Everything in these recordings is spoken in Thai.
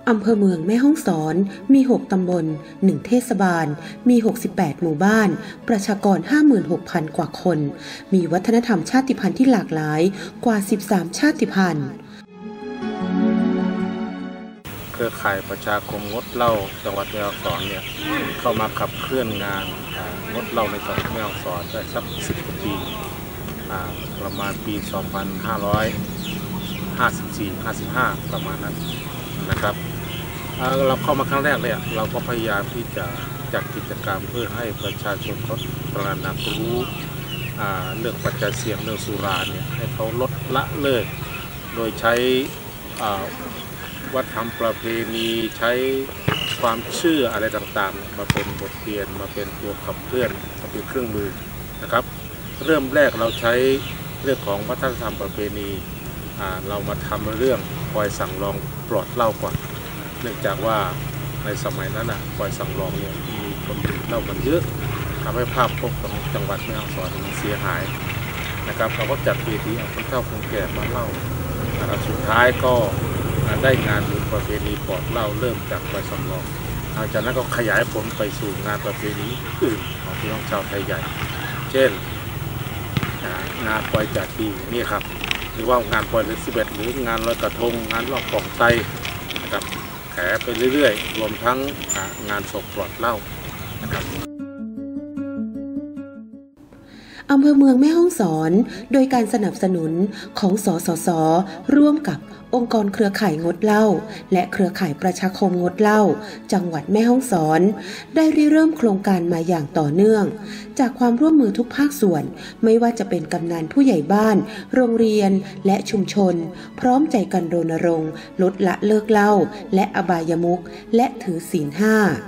อำเภอเมืองแม่ฮ่องสอนมี6ตำบล1เทศบาลมี68หมู่บ้านประชากร 56,000 กว่าคนมีวัฒนธรรมชาติพันธุ์ที่หลากหลายกว่า13ชาติพันธุ์เครือข่ายประชาคมงดเหล้าจังหวัดแม่ฮ่องสอนเนี่ยเข้ามาขับเคลื่อนงานงดเหล้าในจังหวัดแม่ฮ่องสอนได้สัก10 กว่าปีประมาณปี 2554-55 ประมาณนั้นนะครับเราเข้ามาครั้งแรกเลยเราก็พยายามที่จะจัดกิจกรรมเพื่อให้ประชาชนเขาตระหนักรู้เรื่องปัจจัยเสี่ยงเรื่องสุราเนี่ยให้เขาลดละเลิกโดยใช้วัฒนธรรมประเพณีใช้ความเชื่ออะไรต่างๆมาเป็นบทเรียนมาเป็นตัวขับเคลื่อนมาเป็นเครื่องมือนะครับเริ่มแรกเราใช้เรื่องของวัฒนธรรมประเพณีเรามาทำเรื่องคอยสั่งลองปลอดเหล้าก่อนเนื่องจากว่าในสมัยนั้นคอยสั่งลองเนี่ยมีคนดื่มเหล้ากันเยอะทำให้ภาพพจน์ของจังหวัดแม่ฮ่องสอนมันเสียหายนะครับเราก็จัดเวทีเอาคนเฒ่าคนแก่มาเล่าสุดท้ายก็ได้งานบุญประเพณีปลอดเหล้าเริ่มจากคอยสั่งลองหลังจากนั้นก็ขยายผลไปสู่งานประเพณีอื่นของพี่น้องชาวไทยใหญ่เช่นงานปล่อยจากดีนี่ครับหรือว่างานปล่อยฤๅษีหรืองานลอยกระทงงานล่องกองไตนะครับแถไปเรื่อยๆรวมทั้งงานศพปลอดเหล้านะครับอำเภอเมืองแม่ฮ่องสอนโดยการสนับสนุนของสสส.ร่วมกับองค์กรเครือข่ายงดเหล้าและเครือข่ายประชาคมงดเหล้าจังหวัดแม่ฮ่องสอนได้ริเริ่มโครงการมาอย่างต่อเนื่องจากความร่วมมือทุกภาคส่วนไม่ว่าจะเป็นกำนันผู้ใหญ่บ้านโรงเรียนและชุมชนพร้อมใจกันรณรงค์ลดละเลิกเหล้าและอบายมุขและถือศีล 5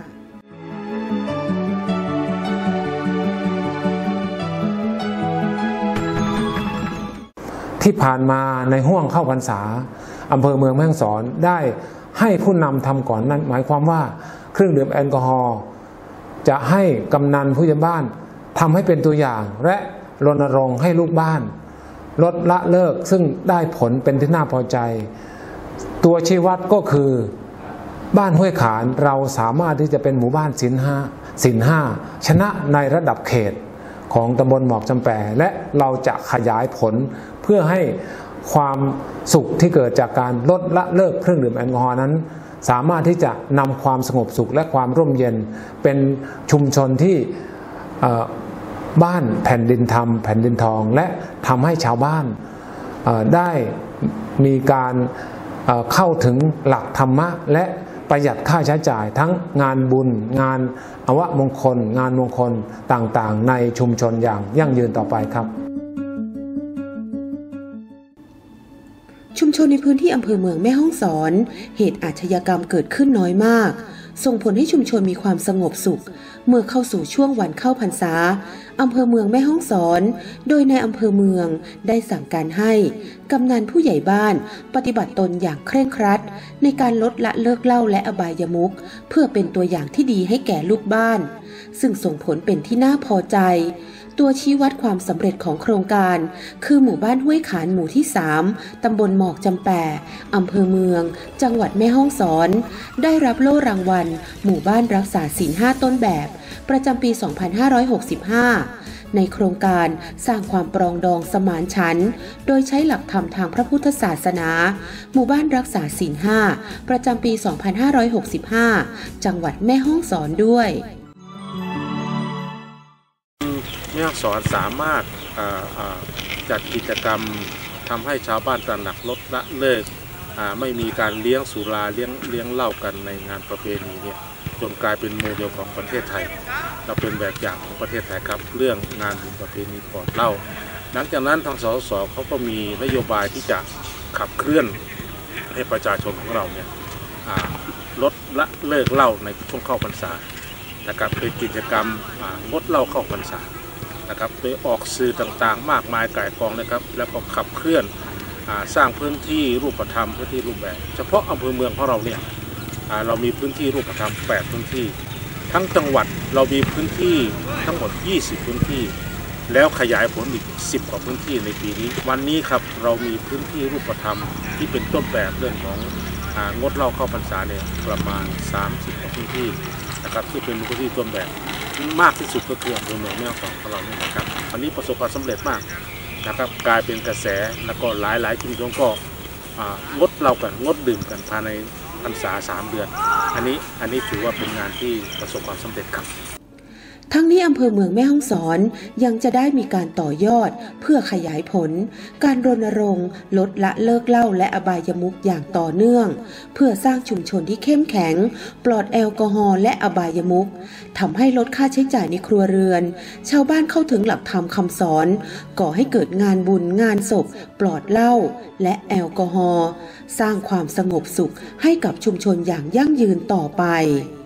ที่ผ่านมาในห้วงเข้าพรรษาอำเภอเมืองแม่ฮ่องสอนได้ให้ผู้นำทำก่อนนั้นหมายความว่าเครื่องดื่มแอลกอฮอล์จะให้กำนันผู้ใหญ่บ้านทำให้เป็นตัวอย่างและรณรงค์ให้ลูกบ้านลดละเลิกซึ่งได้ผลเป็นที่น่าพอใจตัวชี้วัดก็คือบ้านห้วยขานเราสามารถที่จะเป็นหมู่บ้านศีลห้าชนะในระดับเขตของตำบลหมอกจำแปและเราจะขยายผลเพื่อให้ความสุขที่เกิดจากการลดละเลิกเครื่องดื่มแอลกอฮอล์นั้นสามารถที่จะนำความสงบสุขและความร่มเย็นเป็นชุมชนที่บ้านแผ่นดินธรรมแผ่นดินทองและทำให้ชาวบ้านได้มีการเข้าถึงหลักธรรมะและประหยัดค่าใช้จ่ายทั้งงานบุญงานอวมงคลงานมงคลต่างๆในชุมชนอย่างยั่งยืนต่อไปครับชุมชนในพื้นที่อำเภอเมืองแม่ฮ่องสอนเหตุอาชญากรรมเกิดขึ้นน้อยมากส่งผลให้ชุมชนมีความสงบสุขเมื่อเข้าสู่ช่วงวันเข้าพรรษาอำเภอเมืองแม่ฮ่องสอนโดยในอำเภอเมืองได้สั่งการให้กำนันผู้ใหญ่บ้านปฏิบัติตนอย่างเคร่งครัดในการลดละเลิกเหล้าและอบายมุขเพื่อเป็นตัวอย่างที่ดีให้แก่ลูกบ้านซึ่งส่งผลเป็นที่น่าพอใจตัวชี้วัดความสำเร็จของโครงการคือหมู่บ้านห้วยขานหมู่ที่3ตำบลหมอกจำแปอำเภอเมืองจังหวัดแม่ฮ่องสอนได้รับโล่รางวัลหมู่บ้านรักษาศีล 5ต้นแบบประจำปี 2565ในโครงการสร้างความปรองดองสมานฉันท์โดยใช้หลักธรรมทางพระพุทธศาสนาหมู่บ้านรักษาศีล 5ประจำปี 2565จังหวัดแม่ฮ่องสอนด้วยแม่ฮ่องสอนสามารถจัดกิจกรรมทำให้ชาวบ้านตระหนักลดละเลิกไม่มีการเลี้ยงสุราเลี้ยงเหล้ากันในงานประเพณีเนี่ยจนกลายเป็นโมเดลของประเทศไทยเราเป็นแบบอย่างของประเทศไทยครับเรื่องงานบุญประเพณีปลอดเหล้าหลังจากนั้นทางสสส.เขาก็มีนโยบายที่จะขับเคลื่อนให้ประชาชนของเราเนี่ยลดละเลิกเหล้าในช่วงเข้าพรรษานะครับเป็นกิจกรรมงดเหล้าเข้าพรรษานะครับโดยออกสื่อต่างๆมากมายก่ายกองนะครับแล้วก็ขับเคลื่อนสร้างพื้นที่รูปธรรมพื้นที่รูปแบบเฉพาะอำเภอเมืองของเราเนี่ยเรามีพื้นที่รูปธรรม8พื้นที่ทั้งจังหวัดเรามีพื้นที่ทั้งหมด20พื้นที่แล้วขยายผลอีก10กว่าพื้นที่ในปีนี้วันนี้ครับเรามีพื้นที่รูปธรรมที่เป็นต้นแบบเรื่องของงดเหล้าเข้าพรรษาเนี่ยประมาณ30ของพื้นที่นะครับที่เป็นพื้นที่ต้นแบบมากที่สุดก็คืออำเภอเมืองแม่ฮ่องสอนของเราเนี่ยนะครับอันนี้ประสบความสำเร็จมากนะครับกลายเป็นกระแสแล้วก็หลายชุมชนก็งดเหล้ากันงดดื่มกันภายในพรรษา3 เดือนอันนี้ถือว่าเป็นงานที่ประสบความสำเร็จครับทั้งนี้อำเภอเมืองแม่ฮ่องสอนยังจะได้มีการต่อยอดเพื่อขยายผลการรณรงค์ลดละเลิกเหล้าและอบายมุขอย่างต่อเนื่องเพื่อสร้างชุมชนที่เข้มแข็งปลอดแอลกอฮอล์และอบายมุขทำให้ลดค่าใช้จ่ายในครัวเรือนชาวบ้านเข้าถึงหลักธรรมคำสอนก่อให้เกิดงานบุญงานศพปลอดเหล้าและแอลกอฮอล์สร้างความสงบสุขให้กับชุมชนอย่างยั่งยืนต่อไป